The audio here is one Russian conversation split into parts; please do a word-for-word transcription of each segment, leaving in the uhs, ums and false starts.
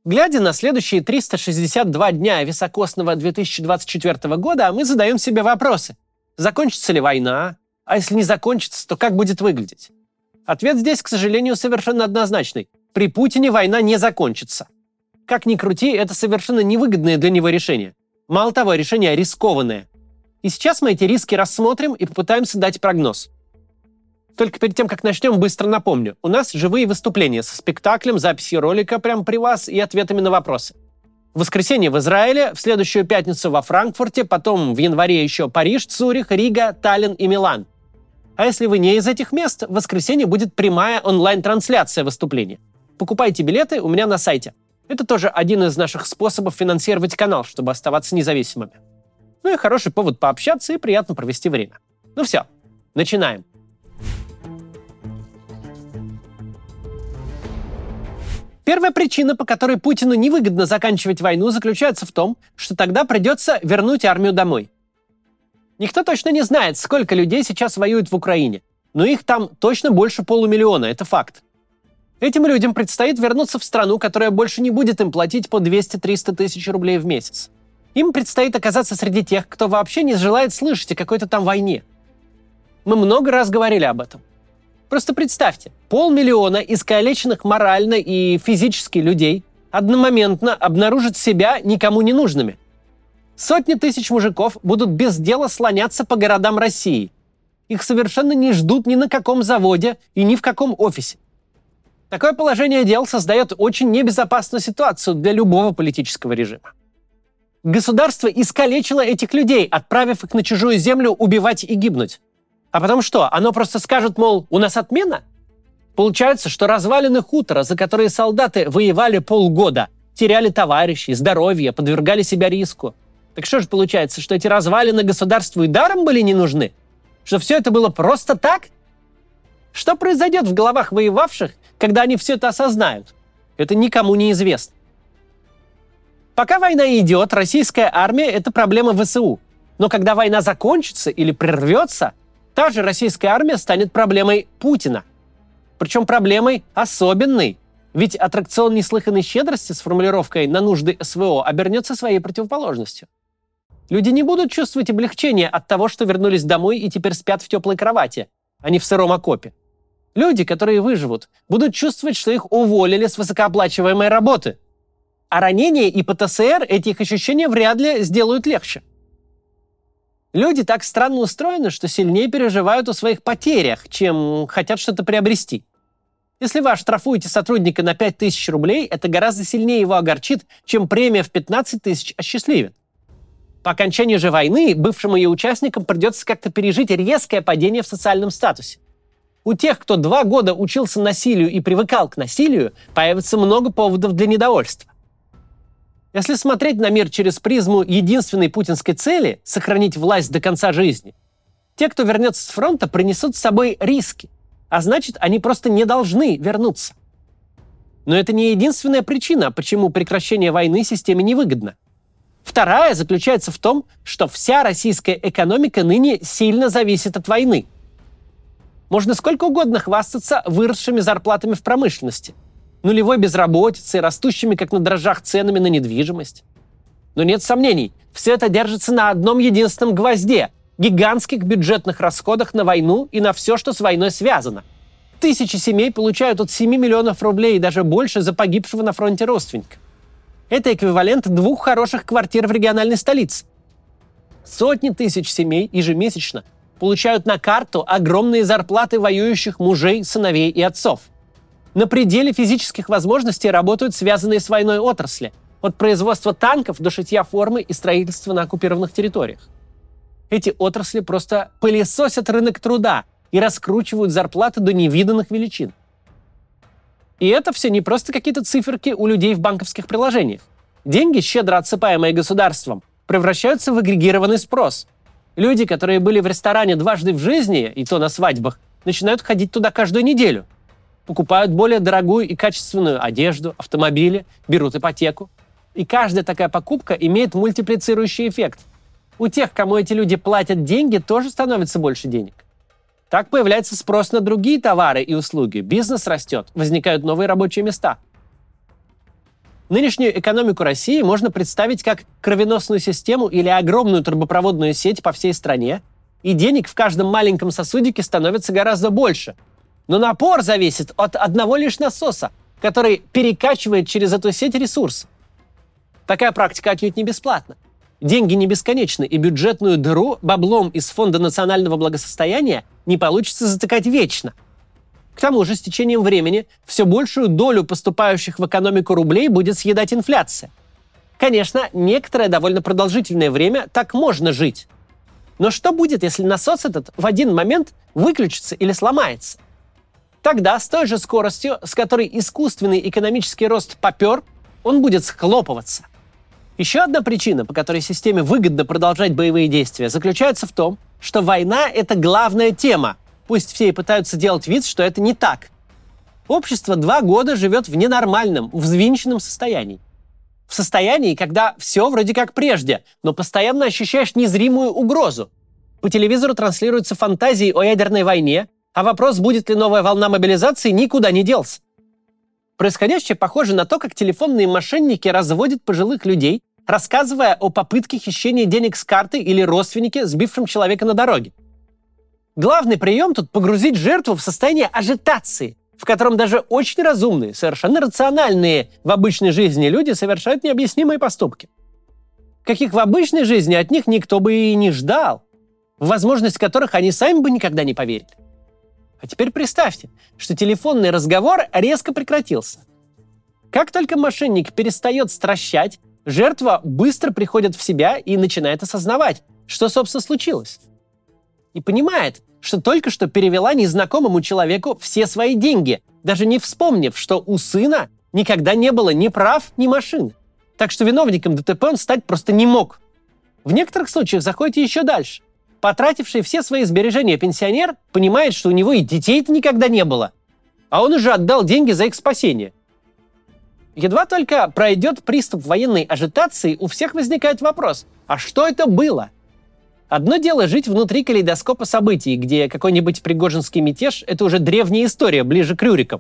Глядя на следующие триста шестьдесят два дня високосного две тысячи двадцать четвёртого года, мы задаем себе вопросы. Закончится ли война? А если не закончится, то как будет выглядеть? Ответ здесь, к сожалению, совершенно однозначный. При Путине война не закончится. Как ни крути, это совершенно невыгодное для него решение. Мало того, решение рискованное. И сейчас мы эти риски рассмотрим и попытаемся дать прогноз. Только перед тем, как начнем, быстро напомню. У нас живые выступления со спектаклем, записью ролика прямо при вас и ответами на вопросы. В воскресенье в Израиле, в следующую пятницу во Франкфурте, потом в январе еще Париж, Цюрих, Рига, Таллин и Милан. А если вы не из этих мест, в воскресенье будет прямая онлайн-трансляция выступления. Покупайте билеты у меня на сайте. Это тоже один из наших способов финансировать канал, чтобы оставаться независимыми. Ну и хороший повод пообщаться и приятно провести время. Ну все, начинаем. Первая причина, по которой Путину невыгодно заканчивать войну, заключается в том, что тогда придется вернуть армию домой. Никто точно не знает, сколько людей сейчас воюет в Украине, но их там точно больше полумиллиона, это факт. Этим людям предстоит вернуться в страну, которая больше не будет им платить по двести-триста тысяч рублей в месяц. Им предстоит оказаться среди тех, кто вообще не желает слышать о какой-то там войне. Мы много раз говорили об этом. Просто представьте, полмиллиона искалеченных морально и физически людей одномоментно обнаружат себя никому не нужными. Сотни тысяч мужиков будут без дела слоняться по городам России. Их совершенно не ждут ни на каком заводе и ни в каком офисе. Такое положение дел создает очень небезопасную ситуацию для любого политического режима. Государство искалечило этих людей, отправив их на чужую землю убивать и гибнуть. А потом что, оно просто скажет, мол, у нас отмена? Получается, что развалины хутора, за которые солдаты воевали полгода, теряли товарищей, здоровье, подвергали себя риску. Так что же получается, что эти развалины государству и даром были не нужны? Что все это было просто так? Что произойдет в головах воевавших, когда они все это осознают? Это никому не известно. Пока война идет, российская армия – это проблема ВСУ. Но когда война закончится или прервется, та же российская армия станет проблемой Путина. Причем проблемой особенной, ведь аттракцион неслыханной щедрости с формулировкой «на нужды СВО» обернется своей противоположностью. Люди не будут чувствовать облегчения от того, что вернулись домой и теперь спят в теплой кровати, а не в сыром окопе. Люди, которые выживут, будут чувствовать, что их уволили с высокооплачиваемой работы. А ранения и ПТСР эти их ощущения вряд ли сделают легче. Люди так странно устроены, что сильнее переживают о своих потерях, чем хотят что-то приобрести. Если вы оштрафуете сотрудника на пять тысяч рублей, это гораздо сильнее его огорчит, чем премия в пятнадцать тысяч осчастливит. По окончании же войны бывшим ее участникам придется как-то пережить резкое падение в социальном статусе. У тех, кто два года учился насилию и привыкал к насилию, появится много поводов для недовольства. Если смотреть на мир через призму единственной путинской цели – сохранить власть до конца жизни, те, кто вернется с фронта, принесут с собой риски, а значит, они просто не должны вернуться. Но это не единственная причина, почему прекращение войны системе невыгодно. Вторая заключается в том, что вся российская экономика ныне сильно зависит от войны. Можно сколько угодно хвастаться выросшими зарплатами в промышленности, нулевой безработицей, растущими как на дрожжах ценами на недвижимость. Но нет сомнений, все это держится на одном единственном гвозде – гигантских бюджетных расходах на войну и на все, что с войной связано. Тысячи семей получают от семи миллионов рублей и даже больше за погибшего на фронте родственника. Это эквивалент двух хороших квартир в региональной столице. Сотни тысяч семей ежемесячно получают на карту огромные зарплаты воюющих мужей, сыновей и отцов. На пределе физических возможностей работают связанные с войной отрасли, от производства танков до шитья формы и строительства на оккупированных территориях. Эти отрасли просто пылесосят рынок труда и раскручивают зарплаты до невиданных величин. И это все не просто какие-то циферки у людей в банковских приложениях. Деньги, щедро отсыпаемые государством, превращаются в агрегированный спрос. Люди, которые были в ресторане дважды в жизни, и то на свадьбах, начинают ходить туда каждую неделю. Покупают более дорогую и качественную одежду, автомобили, берут ипотеку. И каждая такая покупка имеет мультиплицирующий эффект. У тех, кому эти люди платят деньги, тоже становится больше денег. Так появляется спрос на другие товары и услуги, бизнес растет, возникают новые рабочие места. Нынешнюю экономику России можно представить как кровеносную систему или огромную трубопроводную сеть по всей стране, и денег в каждом маленьком сосудике становится гораздо больше. Но напор зависит от одного лишь насоса, который перекачивает через эту сеть ресурс. Такая практика отнюдь не бесплатна. Деньги не бесконечны, и бюджетную дыру баблом из Фонда национального благосостояния не получится затыкать вечно. К тому же, с течением времени все большую долю поступающих в экономику рублей будет съедать инфляция. Конечно, некоторое довольно продолжительное время так можно жить. Но что будет, если насос этот в один момент выключится или сломается? Тогда с той же скоростью, с которой искусственный экономический рост попер, он будет схлопываться. Еще одна причина, по которой системе выгодно продолжать боевые действия, заключается в том, что война – это главная тема. Пусть все и пытаются делать вид, что это не так. Общество два года живет в ненормальном, взвинченном состоянии. В состоянии, когда все вроде как прежде, но постоянно ощущаешь незримую угрозу. По телевизору транслируются фантазии о ядерной войне, а вопрос, будет ли новая волна мобилизации, никуда не делся. Происходящее похоже на то, как телефонные мошенники разводят пожилых людей, рассказывая о попытке хищения денег с карты или родственнике, сбившем человека на дороге. Главный прием тут — погрузить жертву в состояние ажитации, в котором даже очень разумные, совершенно рациональные в обычной жизни люди совершают необъяснимые поступки. Каких в обычной жизни от них никто бы и не ждал, в возможность которых они сами бы никогда не поверили. А теперь представьте, что телефонный разговор резко прекратился. Как только мошенник перестает стращать, жертва быстро приходит в себя и начинает осознавать, что, собственно, случилось. И понимает, что только что перевела незнакомому человеку все свои деньги, даже не вспомнив, что у сына никогда не было ни прав, ни машины. Так что виновником ДТП он стать просто не мог. В некоторых случаях заходите еще дальше. Потративший все свои сбережения пенсионер понимает, что у него и детей-то никогда не было, а он уже отдал деньги за их спасение. Едва только пройдет приступ военной ажитации, у всех возникает вопрос: а что это было? Одно дело жить внутри калейдоскопа событий, где какой-нибудь пригожинский мятеж – это уже древняя история, ближе к Рюрикам.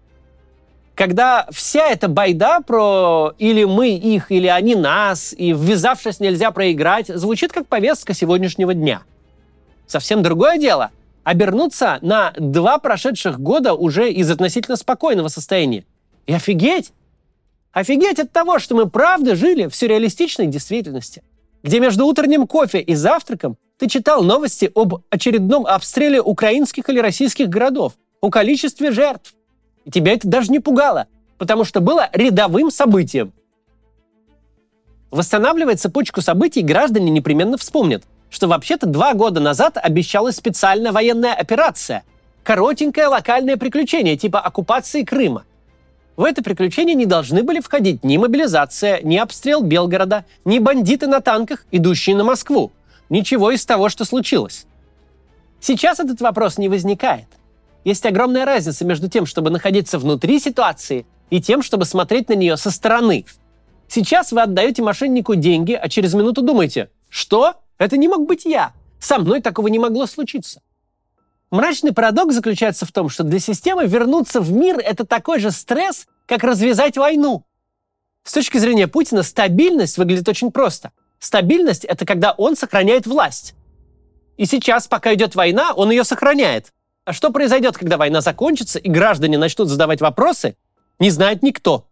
Когда вся эта байда про «или мы их, или они нас», и «ввязавшись, нельзя проиграть» звучит как повестка сегодняшнего дня. Совсем другое дело – обернуться на два прошедших года уже из относительно спокойного состояния. И офигеть! Офигеть от того, что мы правда жили в сюрреалистичной действительности, где между утренним кофе и завтраком ты читал новости об очередном обстреле украинских или российских городов, о количестве жертв. И тебя это даже не пугало, потому что было рядовым событием. Восстанавливая цепочку событий, граждане непременно вспомнят, что вообще-то два года назад обещалась специальная военная операция, коротенькое локальное приключение типа оккупации Крыма. В это приключение не должны были входить ни мобилизация, ни обстрел Белгорода, ни бандиты на танках, идущие на Москву. Ничего из того, что случилось. Сейчас этот вопрос не возникает. Есть огромная разница между тем, чтобы находиться внутри ситуации, и тем, чтобы смотреть на нее со стороны. Сейчас вы отдаете мошеннику деньги, а через минуту думаете: что? Это не мог быть я. Со мной такого не могло случиться. Мрачный парадокс заключается в том, что для системы вернуться в мир – это такой же стресс, как развязать войну. С точки зрения Путина стабильность выглядит очень просто. Стабильность – это когда он сохраняет власть. И сейчас, пока идет война, он ее сохраняет. А что произойдет, когда война закончится и граждане начнут задавать вопросы, не знает никто.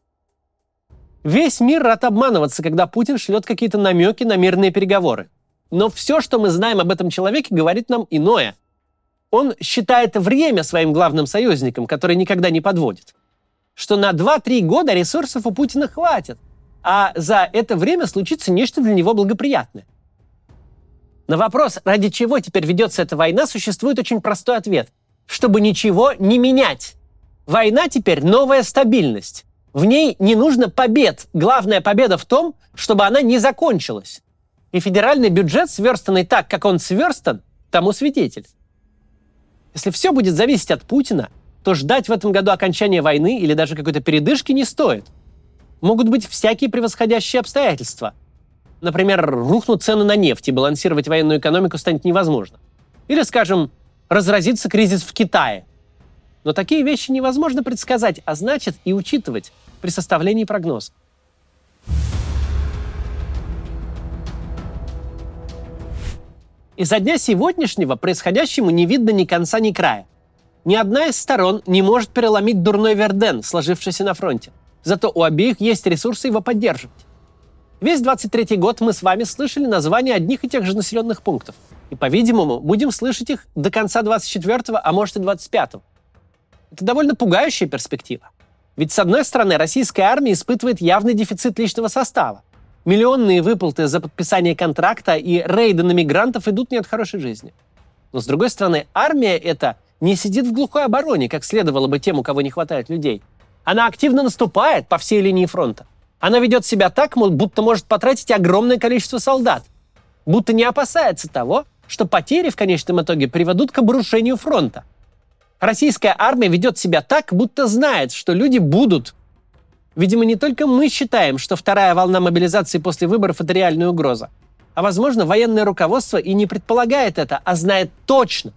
Весь мир рад обманываться, когда Путин шлет какие-то намеки на мирные переговоры. Но все, что мы знаем об этом человеке, говорит нам иное. Он считает время своим главным союзником, который никогда не подводит. Что на два-три года ресурсов у Путина хватит, а за это время случится нечто для него благоприятное. На вопрос, ради чего теперь ведется эта война, существует очень простой ответ. Чтобы ничего не менять. Война теперь новая стабильность. В ней не нужно побед. Главная победа в том, чтобы она не закончилась. И федеральный бюджет, сверстанный так, как он сверстан, тому свидетель. Если все будет зависеть от Путина, то ждать в этом году окончания войны или даже какой-то передышки не стоит. Могут быть всякие превосходящие обстоятельства. Например, рухнут цены на нефть, и балансировать военную экономику станет невозможно. Или, скажем, разразится кризис в Китае. Но такие вещи невозможно предсказать, а значит и учитывать. при составлении прогноза. Из-за дня сегодняшнего происходящему не видно ни конца, ни края. Ни одна из сторон не может переломить дурной Верден, сложившийся на фронте. Зато у обеих есть ресурсы его поддерживать. Весь двадцать третий год мы с вами слышали названия одних и тех же населенных пунктов. И, по-видимому, будем слышать их до конца двадцать четвёртого, а может и двадцать пятого. Это довольно пугающая перспектива. Ведь, с одной стороны, российская армия испытывает явный дефицит личного состава. Миллионные выплаты за подписание контракта и рейды на мигрантов идут не от хорошей жизни. Но, с другой стороны, армия эта не сидит в глухой обороне, как следовало бы тем, у кого не хватает людей. Она активно наступает по всей линии фронта. Она ведет себя так, будто может потратить огромное количество солдат. Будто не опасается того, что потери в конечном итоге приведут к обрушению фронта. Российская армия ведет себя так, будто знает, что люди будут. Видимо, не только мы считаем, что вторая волна мобилизации после выборов – это реальная угроза. А, возможно, военное руководство и не предполагает это, а знает точно.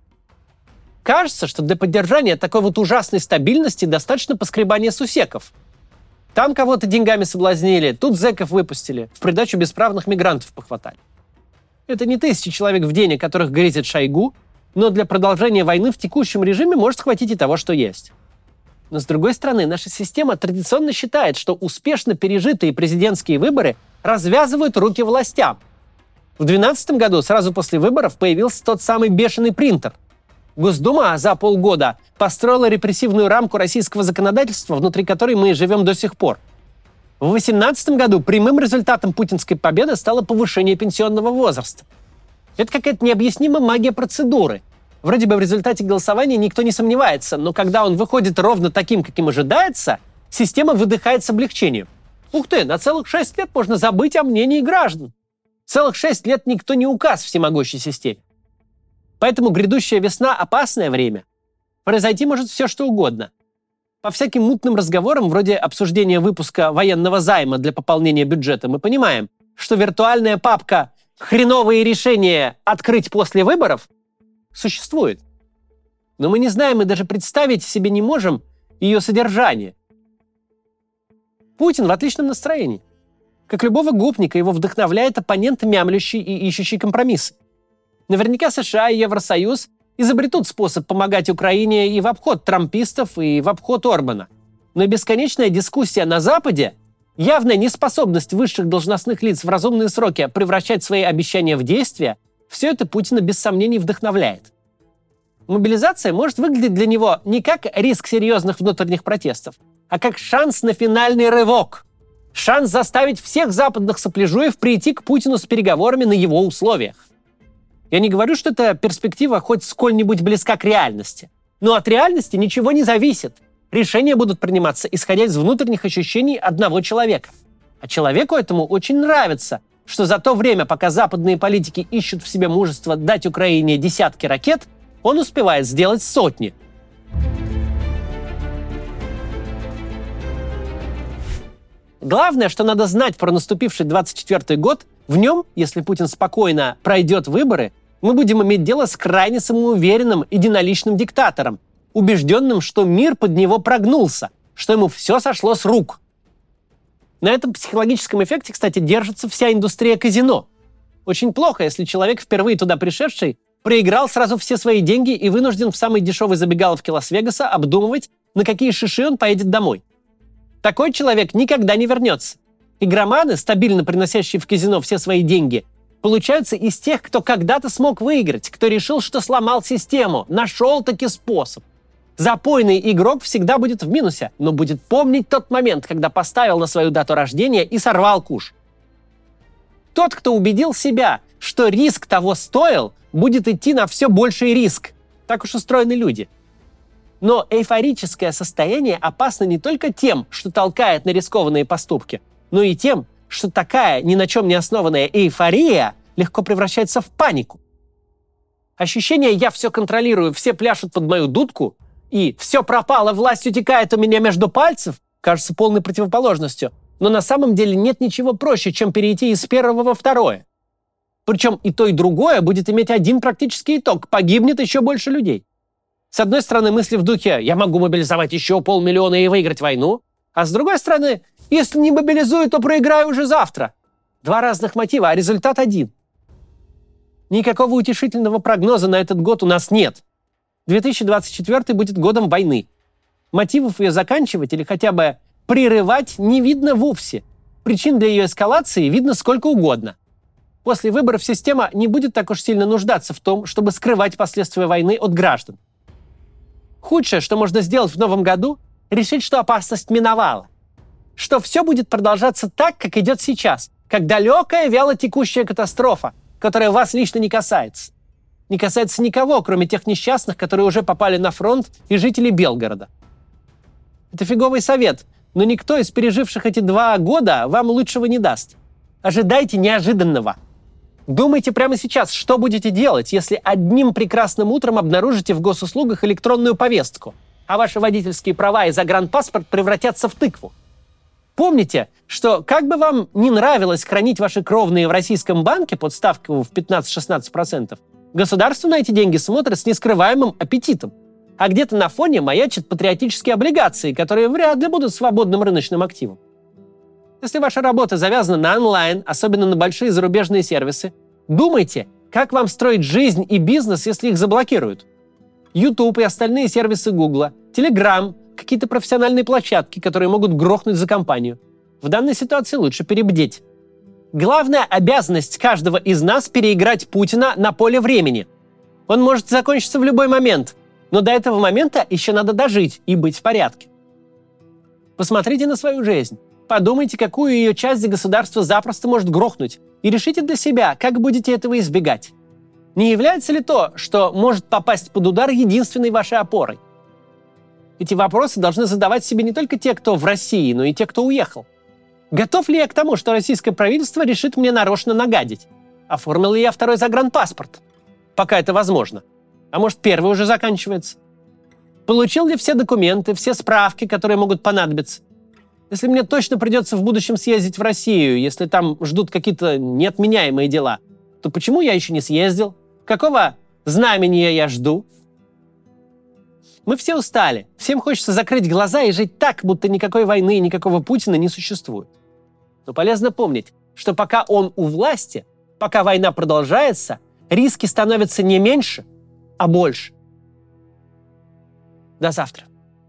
Кажется, что для поддержания такой вот ужасной стабильности достаточно поскребания сусеков. Там кого-то деньгами соблазнили, тут зэков выпустили, в придачу бесправных мигрантов похватали. Это не тысячи человек в день, о которых грезит Шойгу, но для продолжения войны в текущем режиме может хватить и того, что есть. Но, с другой стороны, наша система традиционно считает, что успешно пережитые президентские выборы развязывают руки властям. В две тысячи двенадцатом году, сразу после выборов, появился тот самый бешеный принтер. Госдума за полгода построила репрессивную рамку российского законодательства, внутри которой мы живем до сих пор. В две тысячи восемнадцатом году прямым результатом путинской победы стало повышение пенсионного возраста. Это какая-то необъяснимая магия процедуры. Вроде бы в результате голосования никто не сомневается, но когда он выходит ровно таким, каким ожидается, система выдыхает с облегчением. Ух ты, на целых шесть лет можно забыть о мнении граждан. Целых шесть лет никто не указ всемогущей системе. Поэтому грядущая весна – опасное время. Произойти может все, что угодно. По всяким мутным разговорам, вроде обсуждения выпуска военного займа для пополнения бюджета, мы понимаем, что виртуальная папка «Хреновые решения открыть после выборов» существует. Но мы не знаем и даже представить себе не можем ее содержание. Путин в отличном настроении. Как любого гопника, его вдохновляет оппонент, мямлящий и ищущий компромиссы. Наверняка США и Евросоюз изобретут способ помогать Украине и в обход трампистов, и в обход Орбана. Но бесконечная дискуссия на Западе, явная неспособность высших должностных лиц в разумные сроки превращать свои обещания в действия, все это Путина без сомнений вдохновляет. Мобилизация может выглядеть для него не как риск серьезных внутренних протестов, а как шанс на финальный рывок. Шанс заставить всех западных сопляжуев прийти к Путину с переговорами на его условиях. Я не говорю, что эта перспектива хоть сколь-нибудь близка к реальности. Но от реальности ничего не зависит. Решения будут приниматься, исходя из внутренних ощущений одного человека. А человеку этому очень нравится, что за то время, пока западные политики ищут в себе мужество дать Украине десятки ракет, он успевает сделать сотни. Главное, что надо знать про наступивший двадцать четвёртый год, в нем, если Путин спокойно пройдет выборы, мы будем иметь дело с крайне самоуверенным, единоличным диктатором, убежденным, что мир под него прогнулся, что ему все сошло с рук. На этом психологическом эффекте, кстати, держится вся индустрия казино. Очень плохо, если человек, впервые туда пришедший, проиграл сразу все свои деньги и вынужден в самой дешевой забегаловке Лас-Вегаса обдумывать, на какие шиши он поедет домой. Такой человек никогда не вернется. Игроманы, стабильно приносящие в казино все свои деньги, получаются из тех, кто когда-то смог выиграть, кто решил, что сломал систему, нашел таки способ. Запойный игрок всегда будет в минусе, но будет помнить тот момент, когда поставил на свою дату рождения и сорвал куш. Тот, кто убедил себя, что риск того стоил, будет идти на все больший риск. Так уж устроены люди. Но эйфорическое состояние опасно не только тем, что толкает на рискованные поступки, но и тем, что такая ни на чем не основанная эйфория легко превращается в панику. Ощущение «я все контролирую, все пляшут под мою дудку» и «все пропало, власть утекает у меня между пальцев» кажется полной противоположностью. Но на самом деле нет ничего проще, чем перейти из первого во второе. Причем и то, и другое будет иметь один практический итог – погибнет еще больше людей. С одной стороны, мысли в духе «я могу мобилизовать еще полмиллиона и выиграть войну», А с другой стороны, если не мобилизую, то проиграю уже завтра. Два разных мотива, а результат один. Никакого утешительного прогноза на этот год у нас нет. две тысячи двадцать четвёртый будет годом войны. Мотивов ее заканчивать или хотя бы прерывать не видно вовсе. Причин для ее эскалации видно сколько угодно. После выборов система не будет так уж сильно нуждаться в том, чтобы скрывать последствия войны от граждан. Худшее, что можно сделать в новом году, решить, что опасность миновала. Что все будет продолжаться так, как идет сейчас, как далекая вялотекущая катастрофа, которая вас лично не касается. Не касается никого, кроме тех несчастных, которые уже попали на фронт, и жителей Белгорода. Это фиговый совет, но никто из переживших эти два года вам лучшего не даст. Ожидайте неожиданного. Думайте прямо сейчас, что будете делать, если одним прекрасным утром обнаружите в госуслугах электронную повестку, а ваши водительские права и загранпаспорт превратятся в тыкву. Помните, что как бы вам не нравилось хранить ваши кровные в российском банке под ставку в пятнадцать-шестнадцать процентов, государство на эти деньги смотрит с нескрываемым аппетитом. А где-то на фоне маячат патриотические облигации, которые вряд ли будут свободным рыночным активом. Если ваша работа завязана на онлайн, особенно на большие зарубежные сервисы, думайте, как вам строить жизнь и бизнес, если их заблокируют. YouTube и остальные сервисы Google, Telegram, какие-то профессиональные площадки, которые могут грохнуть за компанию. В данной ситуации лучше перебдеть. Главная обязанность каждого из нас – переиграть Путина на поле времени. Он может закончиться в любой момент, но до этого момента еще надо дожить и быть в порядке. Посмотрите на свою жизнь. Подумайте, какую ее часть государства запросто может грохнуть, и решите для себя, как будете этого избегать. Не является ли то, что может попасть под удар, единственной вашей опорой? Эти вопросы должны задавать себе не только те, кто в России, но и те, кто уехал. Готов ли я к тому, что российское правительство решит мне нарочно нагадить? Оформил ли я второй загранпаспорт? Пока это возможно. А может, первый уже заканчивается? Получил ли все документы, все справки, которые могут понадобиться? Если мне точно придется в будущем съездить в Россию, если там ждут какие-то неотменяемые дела, то почему я еще не съездил? Какого знамения я жду? Мы все устали. Всем хочется закрыть глаза и жить так, будто никакой войны и никакого Путина не существует. Но полезно помнить, что пока он у власти, пока война продолжается, риски становятся не меньше, а больше. До завтра.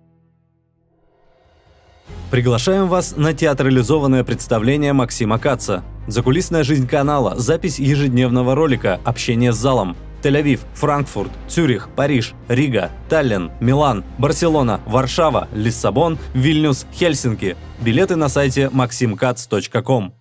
Приглашаем вас на театрализованное представление Максима Каца. Закулисная жизнь канала, запись ежедневного ролика, общение с залом. Тель-Авив, Франкфурт, Цюрих, Париж, Рига, Таллин, Милан, Барселона, Варшава, Лиссабон, Вильнюс, Хельсинки. Билеты на сайте максим кац точка ком.